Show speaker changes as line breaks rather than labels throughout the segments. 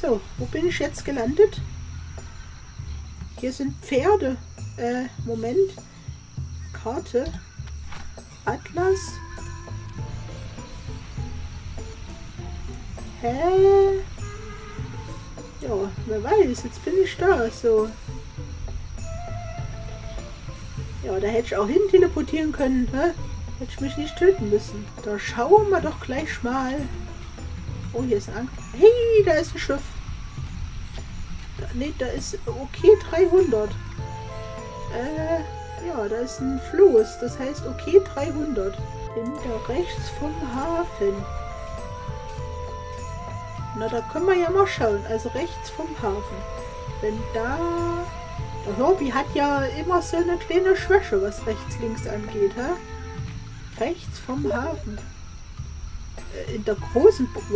So, wo bin ich jetzt gelandet? Hier sind Pferde. Moment. Karte. Atlas. Hä? Ja, wer weiß, jetzt bin ich da, so. Ja, da hätte ich auch hin teleportieren können, hä? Hätte ich mich nicht töten müssen. Da schauen wir doch gleich mal. Oh, hier ist ein Anker. Hey, da ist ein Schiff. Ne, da ist okay 300. Ja, da ist ein Floß. Das heißt okay 300. Hinter rechts vom Hafen. Na, da können wir ja mal schauen. Also rechts vom Hafen. Wenn da... Der Herbie hat ja immer so eine kleine Schwäche, was rechts, links angeht, hä? Rechts vom Hafen. In der großen Bucht.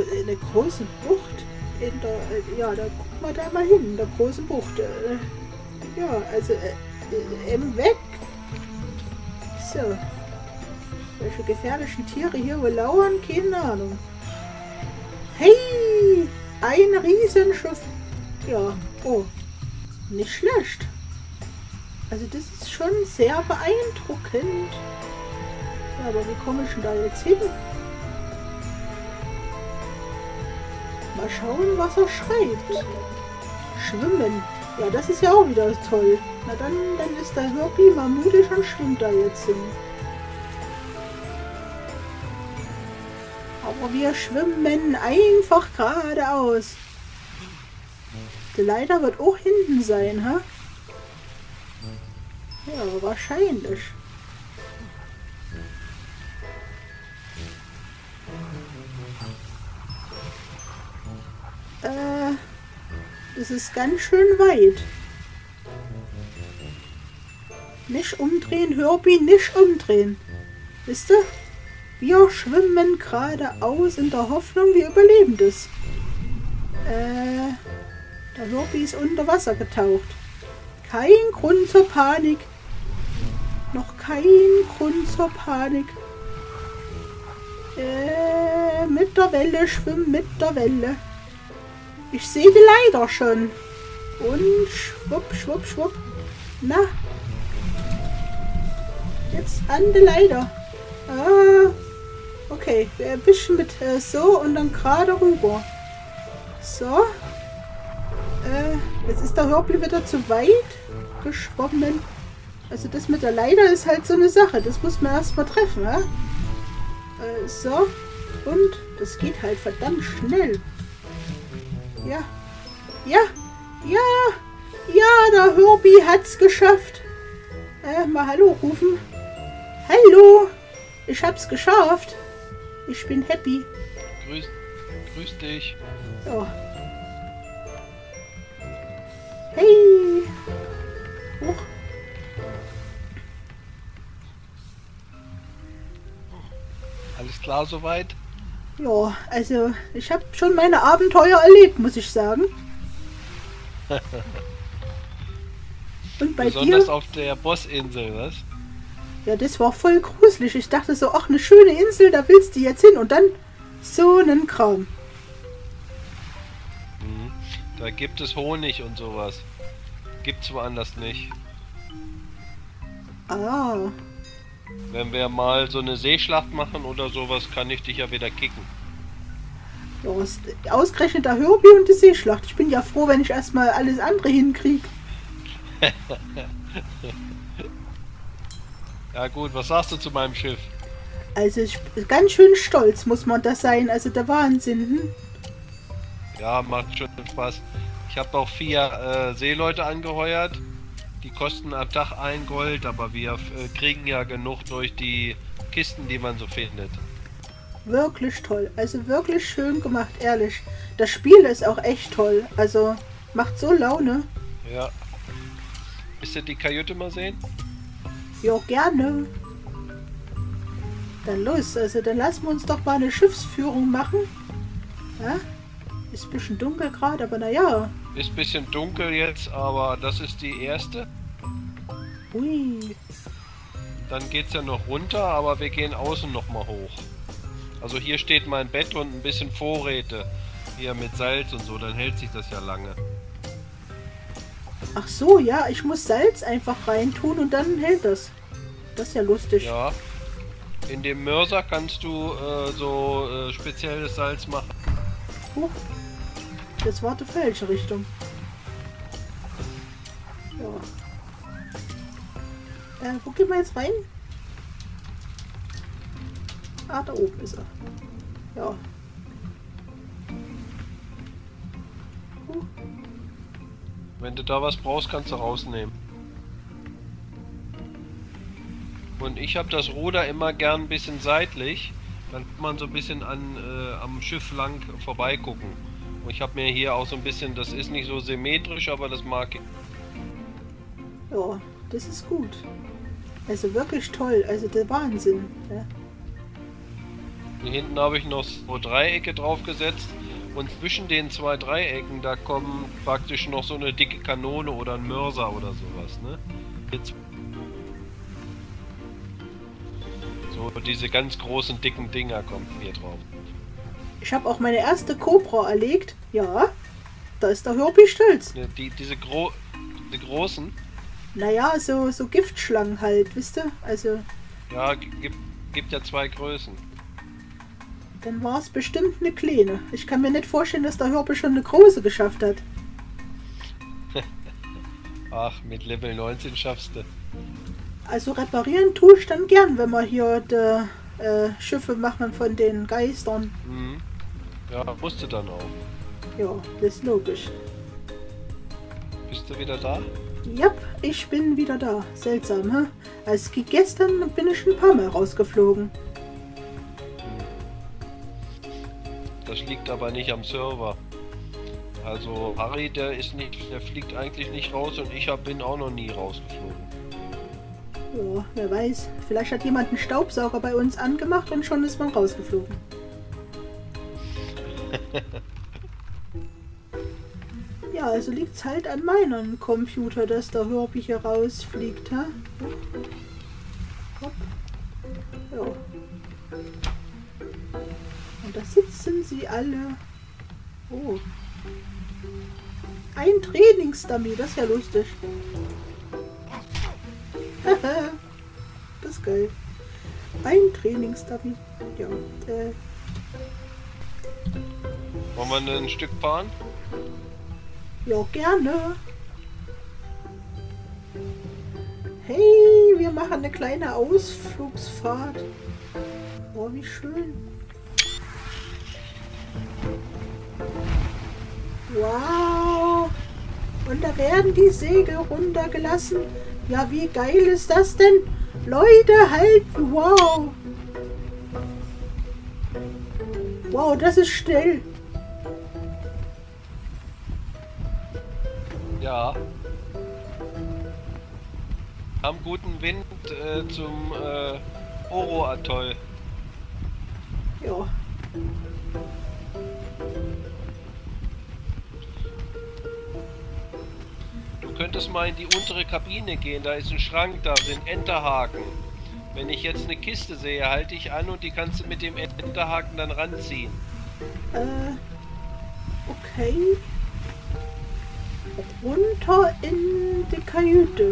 Ja, da gucken wir da mal hin. In der großen Bucht. Ja, also im Weg. So. Welche gefährlichen Tiere hier wohl lauern? Keine Ahnung. Hey! Ein Riesenschiff. Ja, oh. Nicht schlecht. Also das ist schon sehr beeindruckend. Ja, aber wie komme ich denn da jetzt hin? Mal schauen, was er schreibt. Schwimmen. Ja, das ist ja auch wieder toll. Na dann ist der Herbie mal mutig und schwimmt da jetzt hin. Aber wir schwimmen einfach geradeaus. Der Leiter wird auch hinten sein, hä? Ja, wahrscheinlich. Das ist ganz schön weit. Nicht umdrehen, Herbie, nicht umdrehen. Wisst ihr? Wir schwimmen geradeaus in der Hoffnung, wir überleben das. Der Herbie ist unter Wasser getaucht. Kein Grund zur Panik. Noch kein Grund zur Panik. Mit der Welle, schwimmen mit der Welle. Ich sehe die Leiter schon. Und schwupp, schwupp, schwupp. Na. Jetzt an die Leiter. Ah. Okay, ein bisschen mit so und dann gerade rüber. So. Jetzt ist der Herbie wieder zu weit geschwommen. Also das mit der Leiter ist halt so eine Sache. Das muss man erstmal treffen, ja? So. Und das geht halt verdammt schnell. Ja. Ja. Ja. Ja, der Herbie hat's geschafft. Mal Hallo rufen. Hallo. Ich hab's geschafft. Ich bin happy.
Grüß dich.
So. Hey. Hoch.
Alles klar soweit?
Ja, also ich habe schon meine Abenteuer erlebt, muss ich sagen. Und bei
Besonders
dir?
auf der Bossinsel, was?
Ja, das war voll gruselig. Ich dachte so, ach, eine schöne Insel, da willst du jetzt hin. Und dann so einen Kram.
Mhm. Da gibt es Honig und sowas. Gibt's woanders nicht.
Ah.
Wenn wir mal so eine Seeschlacht machen oder sowas, kann ich dich ja wieder kicken.
Ja, ausgerechnet der Herbie und die Seeschlacht. Ich bin ja froh, wenn ich erstmal alles andere hinkriege.
Ja gut, was sagst du zu meinem Schiff?
Also ich bin ganz schön stolz, muss man das sein. Also der Wahnsinn. Hm?
Ja, macht schon Spaß. Ich habe auch 4 Seeleute angeheuert. Die kosten am Tag 1 Gold, aber wir kriegen ja genug durch die Kisten, die man so findet.
Wirklich toll. Also wirklich schön gemacht, ehrlich. Das Spiel ist auch echt toll. Also macht so Laune.
Ja. Willst du die Kajüte mal sehen?
Ja, gerne. Dann los. Also dann lassen wir uns doch mal eine Schiffsführung machen. Ja? Ist ein bisschen dunkel gerade, aber naja.
Ist ein bisschen dunkel jetzt, aber das ist die erste.
Ui.
Dann geht's ja noch runter, aber wir gehen außen noch mal hoch. Also hier steht mein Bett und ein bisschen Vorräte. Hier mit Salz und so, dann hält sich das ja lange.
Ach so, ja, ich muss Salz einfach reintun und dann hält das. Das ist ja lustig.
Ja. In dem Mörser kannst du spezielles Salz machen.
Das war die falsche Richtung. Ja. Wo gehen wir jetzt rein? Ah, da oben ist er. Ja.
Wenn du da was brauchst, kannst du rausnehmen. Und ich habe das Ruder immer gern ein bisschen seitlich. Dann kann man so ein bisschen am Schiff lang vorbeigucken. Und ich habe mir hier auch so ein bisschen, das ist nicht so symmetrisch, aber das mag ich.
Ja, das ist gut. Also wirklich toll, also der Wahnsinn. Ja.
Hier hinten habe ich noch so Dreiecke drauf gesetzt. Und zwischen den zwei Dreiecken, da kommen praktisch noch so eine dicke Kanone oder ein Mörser oder sowas, ne? Jetzt so diese ganz großen, dicken Dinger kommen hier drauf.
Ich habe auch meine erste Cobra erlegt. Ja, da ist der Herbie stolz.
Ne, diese großen?
Naja, so Giftschlangen halt, wisst ihr? Also...
Ja, gibt ja zwei Größen.
Dann war es bestimmt eine kleine. Ich kann mir nicht vorstellen, dass der Herbie schon eine große geschafft hat.
Ach, mit Level 19 schaffst du.
Also reparieren tue ich dann gern, wenn wir hier die Schiffe machen von den Geistern.
Mhm. Ja, musst du dann auch.
Ja, das ist logisch.
Bist du wieder da?
Ja, ich bin wieder da. Seltsam, hä? Als gestern bin ich ein paar Mal rausgeflogen.
Das liegt aber nicht am Server. Also Harry, der fliegt eigentlich nicht raus und ich bin auch noch nie rausgeflogen.
Ja, wer weiß. Vielleicht hat jemand einen Staubsauger bei uns angemacht und schon ist man rausgeflogen. Ja, also liegt es halt an meinem Computer, dass der Herbie hier rausfliegt, hä? Hopp. Ja. Und da sitzen sie alle. Oh. Ein Trainingsdummy, das ist ja lustig. Das ist geil. Ein Trainingsdummy. Ja.
Wollen wir ein Stück fahren?
Ja, gerne. Hey, wir machen eine kleine Ausflugsfahrt. Oh, wie schön. Wow. Und da werden die Segel runtergelassen. Ja, wie geil ist das denn? Leute, halt. Wow. Wow, das ist schnell.
Ja. Haben guten Wind zum Oro-Atoll.
Ja.
Du könntest mal in die untere Kabine gehen, da ist ein Schrank, da sind Enterhaken. Wenn ich jetzt eine Kiste sehe, halte ich an und die kannst du mit dem Enterhaken dann ranziehen.
Okay. Runter in die Kajüte.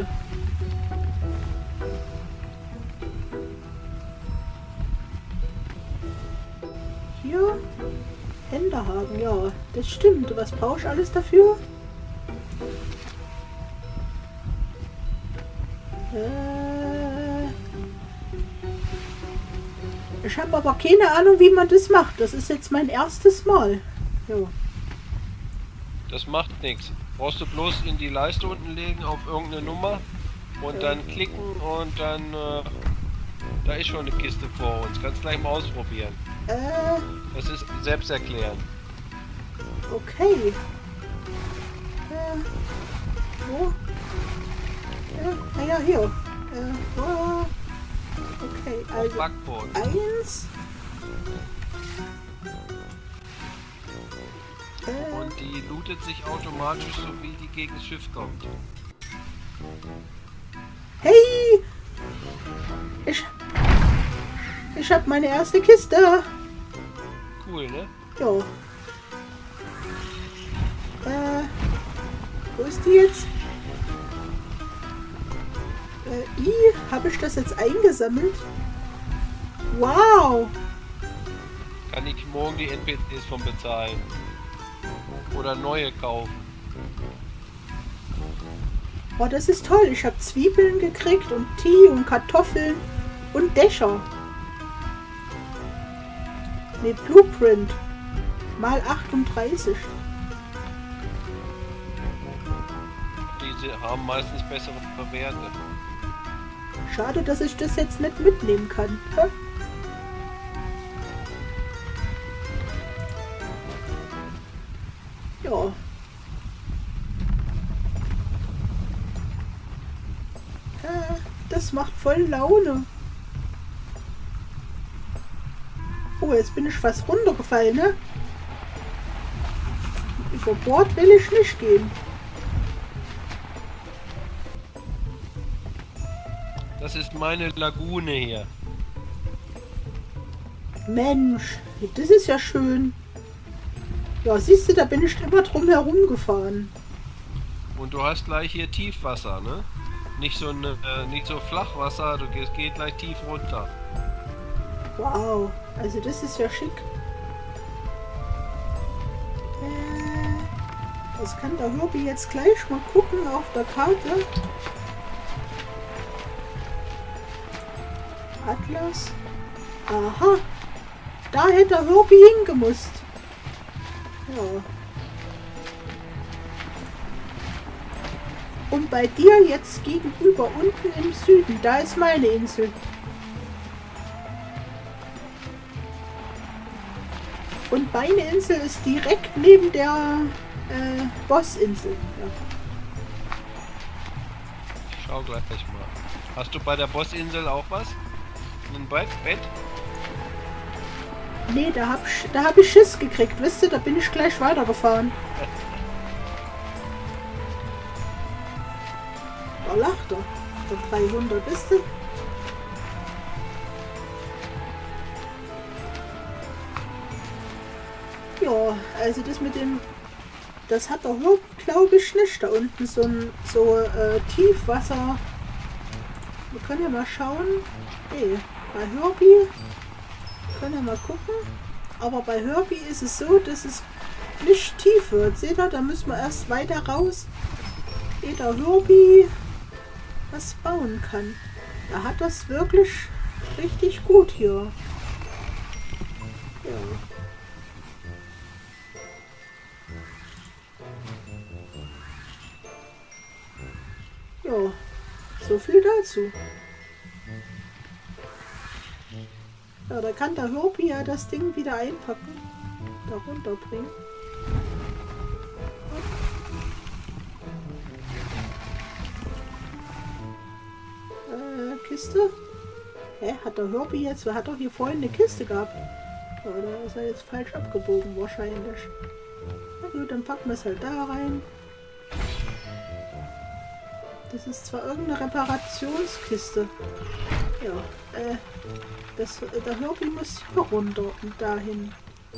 Hier. Enterhaken, ja, das stimmt. Was brauchst du alles dafür? Ich habe aber keine Ahnung, wie man das macht. Das ist jetzt mein erstes Mal. Jo.
Das macht nichts. Brauchst du bloß in die Leiste unten legen auf irgendeine Nummer und dann klicken und dann da ist schon eine Kiste vor uns. Kannst gleich mal ausprobieren. Das ist selbsterklärend.
Okay. Wo? Ja, hier. Okay, also
Backboard.
1.
Und die lootet sich automatisch, so wie die gegen das Schiff kommt.
Hey! Ich hab meine erste Kiste.
Cool, ne?
Jo. Wo ist die jetzt? Habe ich das jetzt eingesammelt? Wow!
Kann ich morgen die NPCs von bezahlen? Oder neue kaufen?
Oh, das ist toll. Ich habe Zwiebeln gekriegt und Tee und Kartoffeln und Dächer. Ne, Blueprint. Mal 38.
Die haben meistens bessere Werte.
Schade, dass ich das jetzt nicht mitnehmen kann. Hä? Ja. Das macht voll Laune. Oh, jetzt bin ich fast runtergefallen, ne? Über Bord will ich nicht gehen.
Das ist meine Lagune hier.
Mensch, das ist ja schön. Ja, siehst du, da bin ich immer drum herum gefahren.
Und du hast gleich hier Tiefwasser, ne? Nicht so Flachwasser, es geht gleich tief runter.
Wow, also das ist ja schick. Das kann der Hobby jetzt gleich mal gucken auf der Karte. Atlas. Aha. Da hätte der Hobby hingemusst. Ja. Und bei dir jetzt gegenüber unten im Süden, da ist meine Insel. Und meine Insel ist direkt neben der Bossinsel. Ja.
Ich schau gleich mal. Hast du bei der Bossinsel auch was? Ein Bett?
Nee, da hab ich Schiss gekriegt, wisst ihr, da bin ich gleich weitergefahren. Da lacht er. Der 300, wisst ihr? Ja, also das mit dem... Das hat der Hobby, glaube ich, nicht. Da unten so Tiefwasser. Wir können ja mal schauen. Hey, bei Herbie können wir mal gucken. Aber bei Herbie ist es so, dass es nicht tief wird. Seht ihr, da müssen wir erst weiter raus, ehe der Herbie was bauen kann. Da hat das wirklich richtig gut hier. Ja. Ja, so viel dazu. Ja, da kann der Herbie ja das Ding wieder einpacken. Da runterbringen. Kiste? Hä? Hat der Herbie jetzt? Wer hat doch hier vorhin eine Kiste gehabt? Oder ist er jetzt falsch abgebogen wahrscheinlich? Na gut, dann packen wir es halt da rein. Das ist zwar irgendeine Reparationskiste. Ja, der Herbie muss hier runter und dahin.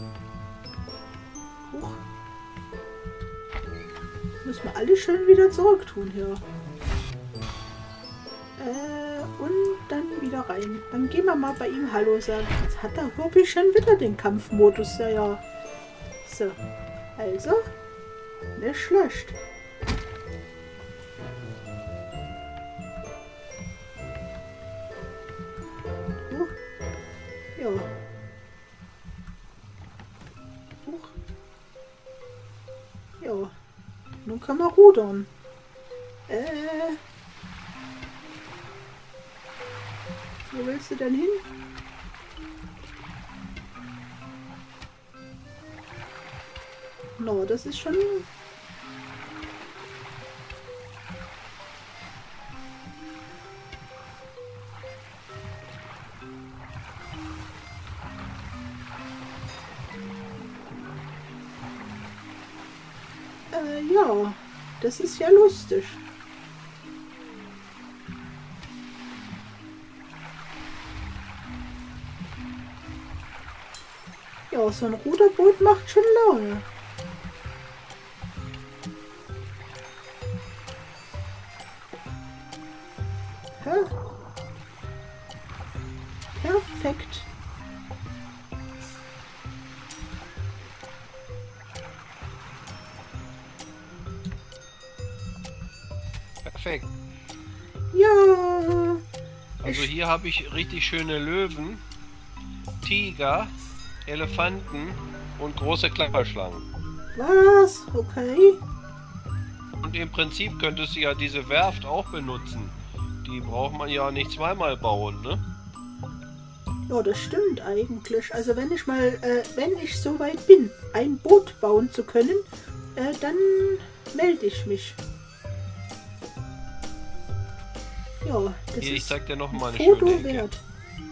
Huch. Müssen wir alle schön wieder zurück tun hier. Und dann wieder rein. Dann gehen wir mal bei ihm Hallo sagen. Jetzt hat der Herbie schon wieder den Kampfmodus. Ja, ja. So. Also. Nicht schlecht. Ja. Huch. Ja. Nun können wir rudern. Wo willst du denn hin? No, das ist schon... ja, das ist ja lustig. Ja, so ein Ruderboot macht schon Laune. Ja. Perfekt.
Perfekt.
Ja.
Also hier habe ich richtig schöne Löwen, Tiger, Elefanten und große Klapperschlangen.
Was? Okay.
Und im Prinzip könntest du ja diese Werft auch benutzen. Die braucht man ja nicht zweimal bauen, ne?
Ja, das stimmt eigentlich. Also wenn ich mal, wenn ich so weit bin, ein Boot bauen zu können, dann melde ich mich. Ja, das
Hier, ich
ist
zeig dir noch mal eine
Foto
schöne Ecke.
wert.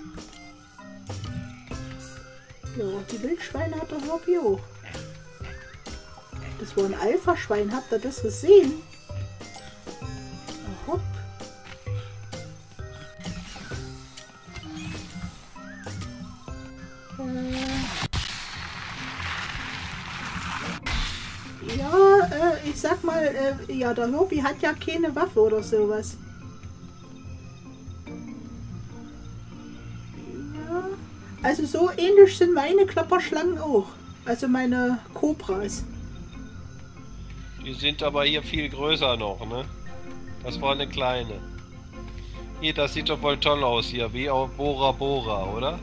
Ja, die Wildschweine hat der Hobby auch. Das war ein Alpha-Schwein. Habt ihr das gesehen? Hopp. Ja, ich sag mal, ja, der Hobby hat ja keine Waffe oder sowas. Ja, also so ähnlich sind meine Klapperschlangen auch. Also meine Kobras.
Die sind aber hier viel größer noch, ne? Das war eine kleine. Hier, das sieht doch wohl toll aus hier, wie auf Bora Bora, oder?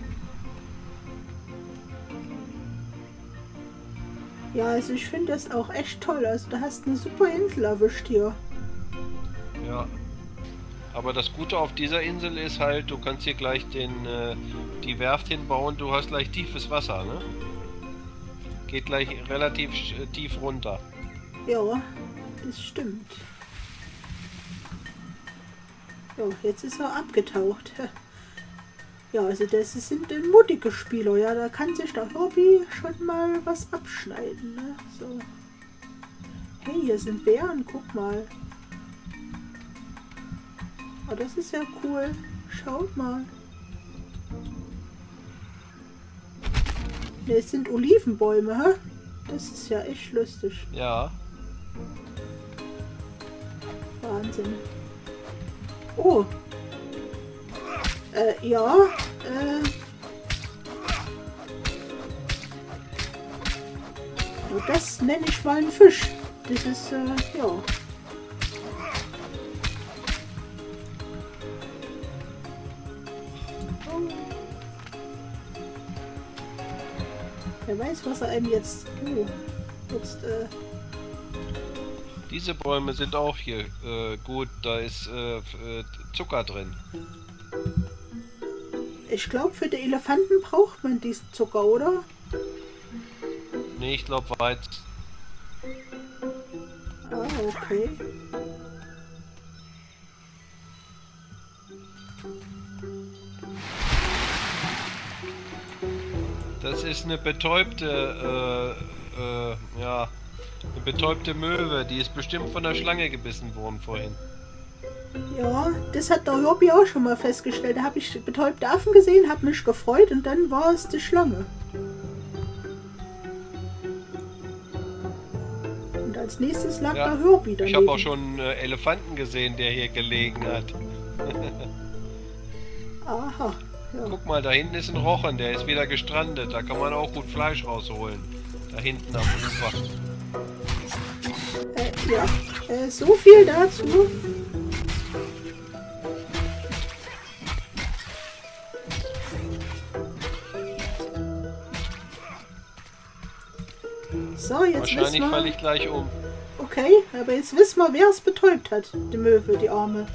Ja, also ich finde das auch echt toll. Also du hast eine super Insel erwischt hier.
Ja. Aber das Gute auf dieser Insel ist halt, du kannst hier gleich die Werft hinbauen, du hast gleich tiefes Wasser, ne? Geht gleich relativ tief runter.
Ja, das stimmt. Ja, jetzt ist er abgetaucht. Ja, also das sind mutige Spieler. Ja, da kann sich der Hobby schon mal was abschneiden. Ne? So. Hey, hier sind Bären, guck mal. Oh, das ist ja cool. Schaut mal. Ne, es sind Olivenbäume, hä? Das ist ja echt lustig.
Ja.
Wahnsinn. Oh. Ja. Oh, das nenne ich mal einen Fisch. Das ist, ja. Wer weiß, was er einem jetzt... Oh, jetzt,
Diese Bäume sind auch hier gut, da ist Zucker drin.
ich glaube, für die Elefanten braucht man diesen Zucker, oder?
Nee, ich glaube Weiz.
Ah, okay.
Das ist eine betäubte, ja, eine betäubte Möwe. Die ist bestimmt von der Schlange gebissen worden vorhin.
Ja, das hat der Hobby auch schon mal festgestellt. Da habe ich betäubte Affen gesehen, habe mich gefreut und dann war es die Schlange. Und als nächstes lag
Ja,
der Hobby daneben.
ich habe auch schon einen Elefanten gesehen, der hier gelegen hat.
Aha. Ja.
Guck mal, da hinten ist ein Rochen, der ist wieder gestrandet. Da kann man auch gut Fleisch rausholen. Da hinten am Ufer.
Ja, so viel dazu. So, jetzt
Wahrscheinlich
wissen wir...
falle ich gleich um.
Okay, aber jetzt wissen wir, wer es betäubt hat. Die Möwe, die Arme.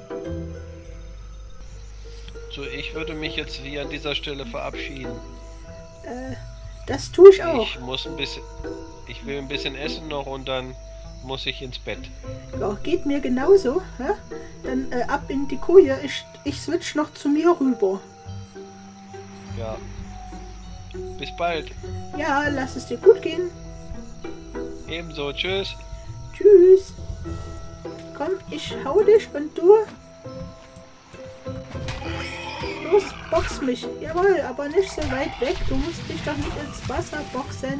So, ich würde mich jetzt hier an dieser Stelle verabschieden.
Das tue ich auch.
Ich muss ein bisschen... Ich will ein bisschen essen noch und dann muss ich ins Bett.
Ja, geht mir genauso. Ja? Dann ab in die Koje. Ich switch noch zu mir rüber.
Ja. Bis bald.
Ja, lass es dir gut gehen.
Ebenso. Tschüss.
Tschüss. Komm, ich hau dich und du... Los, box mich. Jawohl, aber nicht so weit weg. Du musst dich doch nicht ins Wasser boxen.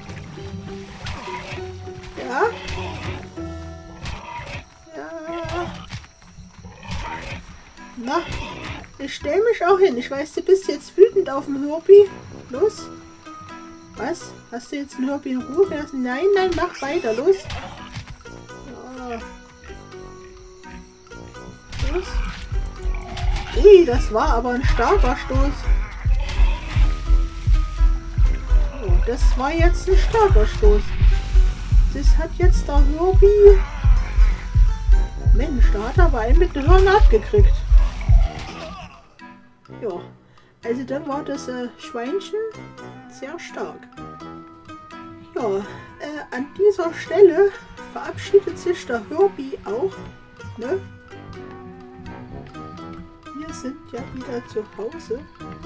Ja? Ja. Na, ich stell mich auch hin. Ich weiß, du bist jetzt wütend auf den Herbie. Los. Was? Hast du jetzt den Herbie in Ruhe gelassen? Nein, nein, mach weiter. Los. Ja. Los. Ui, das war aber ein starker Stoß. Oh, das war jetzt ein starker Stoß. Das hat jetzt der Herbie... Mensch, da hat er aber einen mit dem Horn abgekriegt. Ja, also dann war das Schweinchen sehr stark. Ja, an dieser Stelle verabschiedet sich der Herbie auch. Ne? Wir sind ja wieder zu Hause.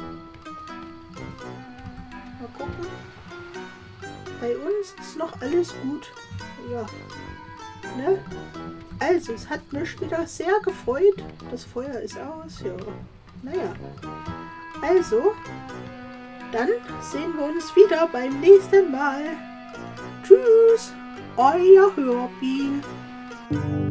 Mal gucken. Bei uns ist noch alles gut. Ja. Ne? Also, es hat mich wieder sehr gefreut. Das Feuer ist aus. Ja. Naja. Also, dann sehen wir uns wieder beim nächsten Mal. Tschüss, euer Herbie.